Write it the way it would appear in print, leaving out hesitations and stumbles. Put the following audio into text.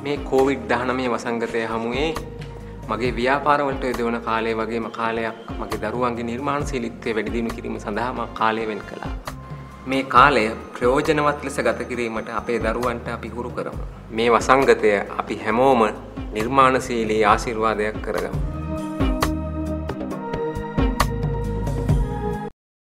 මේ COVID-19 වසංගතය හමුවේ මගේ ව්‍යාපාරවලට යොදවන කාලය වගේම කාලයක් මගේ දරුවන්ගේ නිර්මාණශීලීත්වය වැඩි දියුණු කිරීම සඳහා මම කාලය වෙන් කළා. මේ කාලය ප්‍රයෝජනවත් ලෙස ගත කිරීමට අපේ දරුවන්ට අපි හුරු කරමු. මේ වසංගතය අපි හැමෝම නිර්මාණශීලී ආශිර්වාදයක් කරගමු.